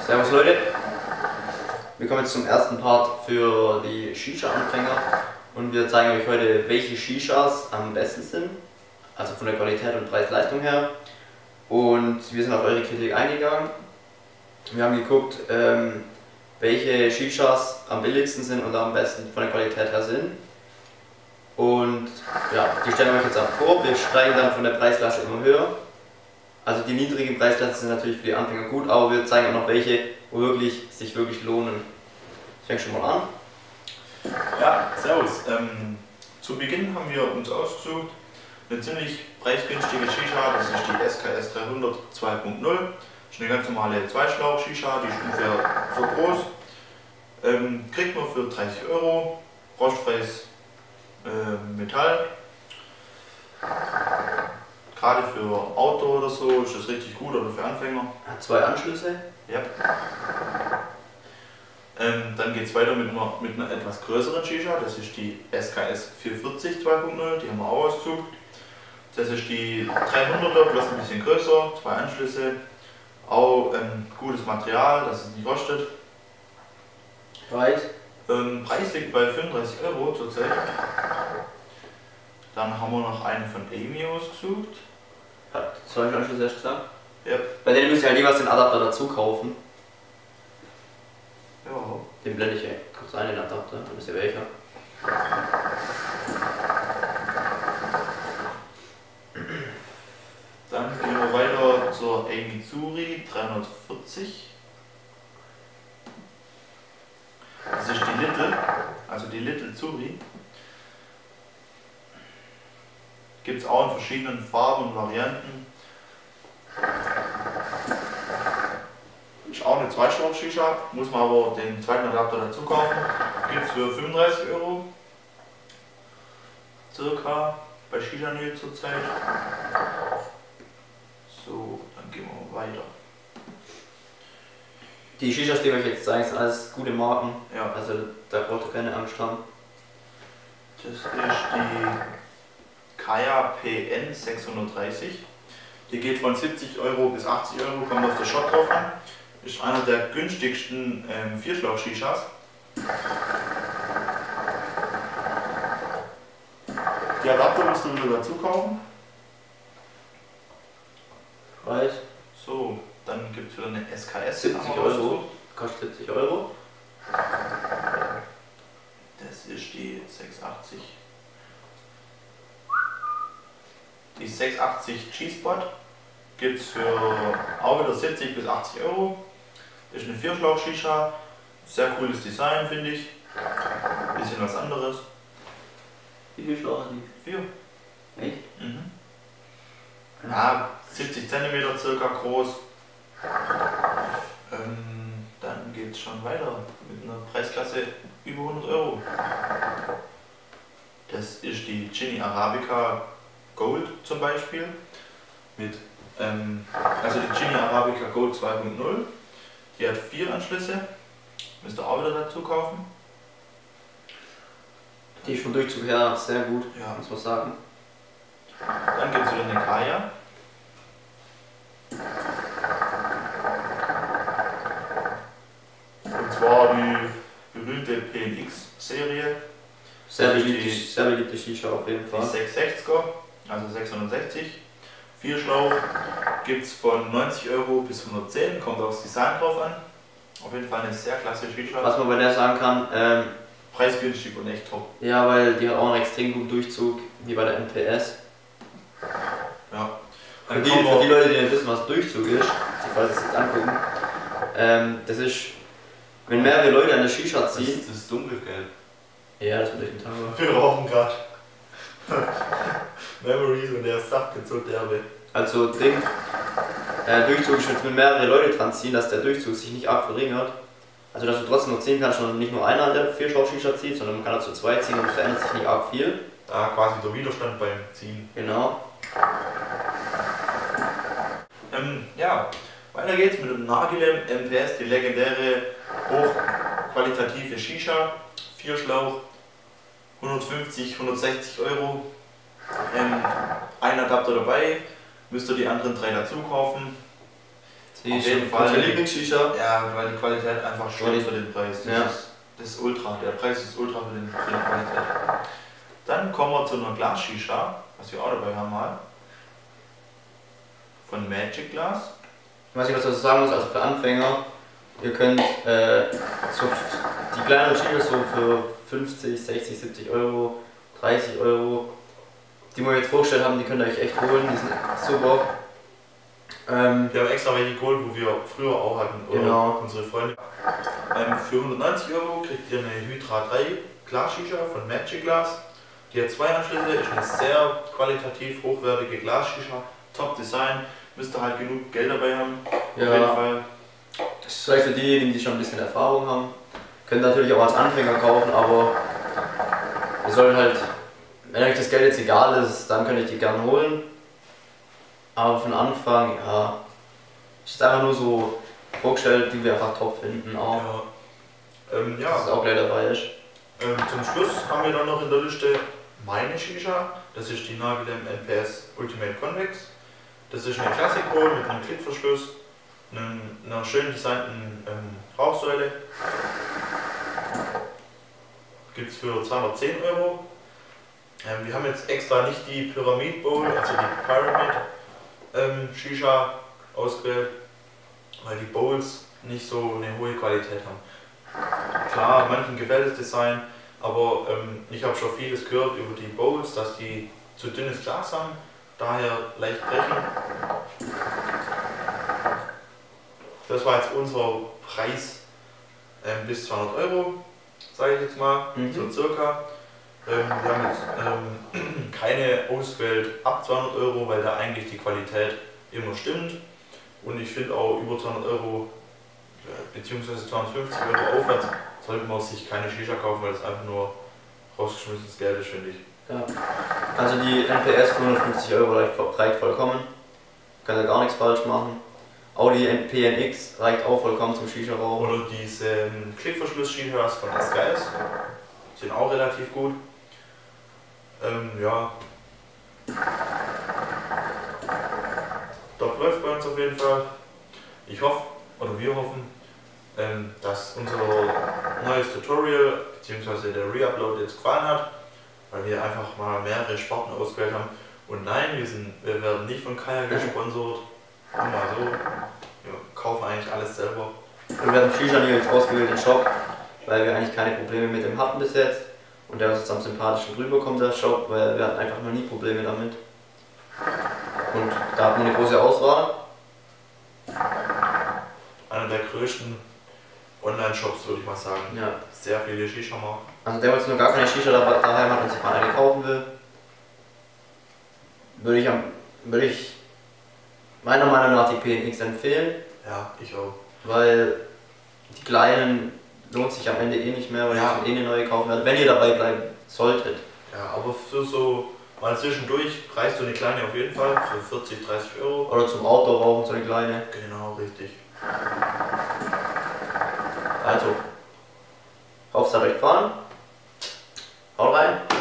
Servus Leute, wir kommen jetzt zum ersten Part für die Shisha-Anfänger und wir zeigen euch heute, welche Shishas am besten sind, also von der Qualität und Preis-Leistung her. Und wir sind auf eure Kritik eingegangen. Wir haben geguckt, welche Shishas am billigsten sind und am besten von der Qualität her sind. Und ja, die stellen wir euch jetzt auch vor. Wir steigen dann von der Preisklasse immer höher. Also die niedrigen Preisklassen sind natürlich für die Anfänger gut, aber wir zeigen auch noch welche, wo sich wirklich lohnen. Ich fange schon mal an. Ja, servus. Zu Beginn haben wir uns ausgesucht eine ziemlich preisgünstige Shisha, das ist die SKS 300 2.0. Das ist eine ganz normale Zweischlauch-Shisha, die ist ungefähr so groß. Kriegt man für 30 €, rostfreies Metall. Gerade für Auto oder so ist das richtig gut, oder für Anfänger. Hat zwei Anschlüsse. Ja. Dann geht es weiter mit einer etwas größeren Shisha, das ist die SKS 440 2.0, die haben wir auch ausgesucht. Das ist die 300er, bloß ein bisschen größer, zwei Anschlüsse, auch gutes Material, das es nicht rostet. Preis? Preis liegt bei 35 € zurzeit. Dann haben wir noch eine von Amy ausgesucht. Hat zwei Anschlüsse erst gesagt? Ja. Bei denen müsst ihr halt jeweils den Adapter dazu kaufen. Ja. Den blende ich kurz ein, den Adapter, dann wisst ihr welcher. Dann gehen wir weiter zur Amy Zuri 340. Das ist die Little, also die Little Zuri. Gibt es auch in verschiedenen Farben und Varianten. Ist auch eine Zweischlauch-Shisha, muss man aber den zweiten Adapter dazu kaufen. Gibt es für 35 € circa bei Shisha Nil zurzeit. So, dann gehen wir weiter. Die Shishas, die wir euch jetzt zeigen, sind alles gute Marken. Ja. Also da braucht ihr keine Angst haben. Das ist die Kaya PN 630. Die geht von 70 € bis 80 €, kommt auf den Shot drauf an. Ist einer der günstigsten Vierschlauch-Shishas. Die Adapter musst du wieder dazu kaufen. Preis? So, dann gibt es wieder eine SKS. 70 €. Kostet 70 €. Das ist die 680. Die 680 G-Spot gibt es für auch wieder 70 bis 80 €. Ist eine Vierschlauch-Shisha. Sehr cooles Design, finde ich. Bisschen was anderes. Wie viel Schlauch hat die? 4. Echt? Mhm. Ja, 70 cm circa groß. Dann geht es schon weiter mit einer Preisklasse über 100 €. Das ist die Gini Arabica Gold zum Beispiel. Also die Gini Arabica Gold 2.0. Die hat 4 Anschlüsse. Müsst ihr auch wieder dazu kaufen. Die ist vom Durchzug her sehr gut, Ja. muss man sagen. Dann gibt es wieder eine Kaya. Und zwar die berühmte PNX-Serie. Sehr beliebte Shisha auf jeden Die Fall. 660er, also 660. Vierschlauch gibt es von 90 € bis 110, kommt aufs Design drauf an. Auf jeden Fall eine sehr klasse Shisha. Was man bei der sagen kann, Preisgünstig und echt top. ja, weil die hat auch einen extrem guten Durchzug, wie bei der NPS. Ja. Für die Leute, die nicht wissen, was Durchzug ist, falls sie es jetzt angucken, das ist, wenn mehrere Leute an der Shisha ziehen. Das ist dunkelgelb. Ja, das wird durch den Tag. Wir rauchen gerade. Memories und der Saft geht so derbe. Also Ding, Durchzug ist, wenn mehrere Leute dran ziehen, dass der Durchzug sich nicht arg verringert. Also dass du trotzdem noch ziehen kannst und nicht nur einer an der Vierschlauch-Shisha zieht, sondern man kann dazu zwei ziehen und es verändert sich nicht arg viel. Da quasi der Widerstand beim Ziehen. Genau. Ja, weiter geht's mit dem Nargilem MPS, die legendäre hochqualitative Shisha. Vierschlauch, 150, 160 €. Ein Adapter dabei, müsst ihr die anderen 3 dazu kaufen. Die ist unsere Lieblings-Shisha. Ja, weil die Qualität einfach stimmt für den Preis. Das ist ultra. Der Preis ist ultra für die Qualität. Dann kommen wir zu einer Glas-Shisha, was wir auch dabei haben mal. Von Magic Glass. Ich weiß nicht, was ich dazu sagen muss, also für Anfänger, ihr könnt so die kleineren Shishas so für 50, 60, 70 Euro, 30 Euro, die wir jetzt vorgestellt haben, die könnt ihr euch echt holen, die sind super. Wir haben extra welche geholt, wo wir früher auch hatten, oder genau. Unsere Freunde. Für 190 Euro kriegt ihr eine Hydra 3 Glas-Shisha von Magic Glass. Die hat 2 Anschlüsse, ist eine sehr qualitativ hochwertige Glas-Shisha, Top Design, müsst ihr halt genug Geld dabei haben. Ja. Auf jeden Fall. Das ist vielleicht für diejenigen, die schon ein bisschen Erfahrung haben. Könnt natürlich auch als Anfänger kaufen, aber ihr sollt halt, wenn euch das Geld jetzt egal ist, dann könnt ihr die gerne holen. Aber von Anfang, ja, ist einfach nur so vorgestellt, die wir einfach top finden. Auch. Ja. Das ist auch gleich dabei ist. Zum Schluss haben wir dann noch in der Liste meine Shisha. Das ist die Nagelem NPS Ultimate Convex. Das ist eine Classic Bowl mit einem Klickverschluss, einer schön designten Rauchsäule. Gibt es für 210 Euro. Wir haben jetzt extra nicht die Pyramid Bowl, also die Pyramid Shisha ausgewählt, weil die Bowls nicht so eine hohe Qualität haben. Klar, manchen gefällt das Design, aber ich habe schon vieles gehört über die Bowls, dass die zu dünnes Glas haben, daher leicht brechen. Das war jetzt unser Preis bis 200 Euro, sage ich jetzt mal, so circa. Wir haben jetzt keine ausgewählt ab 200 Euro, weil da eigentlich die Qualität immer stimmt. Und ich finde auch über 200 Euro bzw. 250 Euro aufwärts sollte man sich keine Shisha kaufen, weil das einfach nur rausgeschmissenes Geld ist, finde ich. Ja. Also die NPS für 150 Euro reicht vollkommen. Kann da gar nichts falsch machen. Auch die PNX reicht auch vollkommen zum Shisha-Rauchen. Oder diese Klickverschluss-Shishas von SKS sind auch relativ gut. Ja. Doch läuft bei uns auf jeden Fall. Ich hoffe, oder wir hoffen, dass unser neues Tutorial bzw. der Reupload jetzt gefallen hat, weil wir einfach mal mehrere Sparten ausgewählt haben. Und nein, wir werden nicht von Kaya gesponsert. Nur mal so. Wir kaufen eigentlich alles selber. Und wir haben Shisha nie jetzt ausgewählt im Shop, weil wir eigentlich keine Probleme mit dem hatten bis jetzt. Und der ist jetzt am sympathischen rüberkommt, der Shop, weil wir hatten einfach noch nie Probleme damit. Und da hat man eine große Auswahl. Einer der größten Online-Shops, würde ich mal sagen. Ja. Sehr viele Shisha-Marken. Also der, der jetzt nur gar keine Shisha daheim hat und sich mal eine kaufen will, würde ich meiner Meinung nach die PNX empfehlen. Ja, ich auch. Weil die kleinen lohnt sich am Ende eh nicht mehr, weil ihr eh eine neue kaufen werdet, wenn ihr dabei bleiben solltet. Ja, aber für so mal zwischendurch reicht so eine kleine auf jeden Fall für 40, 30 Euro. Oder zum Outdoor rauchen, so eine kleine. Genau, richtig. Also, hoffe es hat euch gefallen. Haut rein.